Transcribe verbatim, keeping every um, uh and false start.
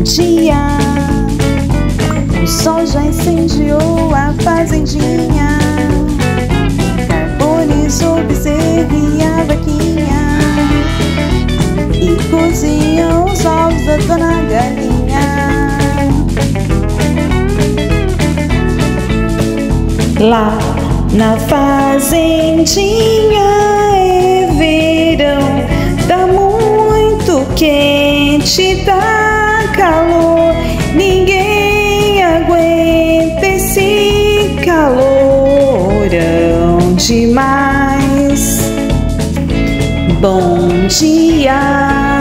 dia. O sol já incendiou a fazendinha, carbonizou o bezerro e a vaquinha, e cozinhou os ovos da dona galinha. Lá na fazendinha é verão, tá muito quente, tá calor, ninguém aguenta esse calorão demais. Bom dia.